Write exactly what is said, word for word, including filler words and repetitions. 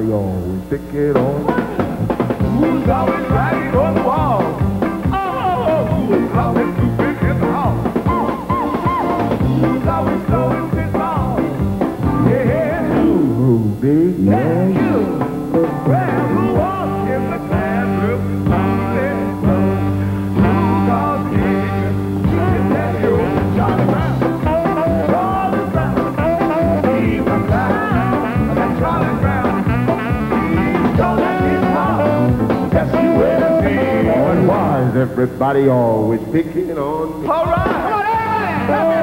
everybody always picking on? Who's always writing on the wall? Oh, who's always too big in the house? Who's always throwing pitfalls? Yeah, Who, big yeah, man? you. Well, who walks in the classroom? Who's Who calls the game? Is that you, Charlie Brown? Charlie Brown. He's a clown. That's Charlie Brown. Don't let me talk. Yes, you will be. And why is everybody always picking on me? All right. Come on, everybody.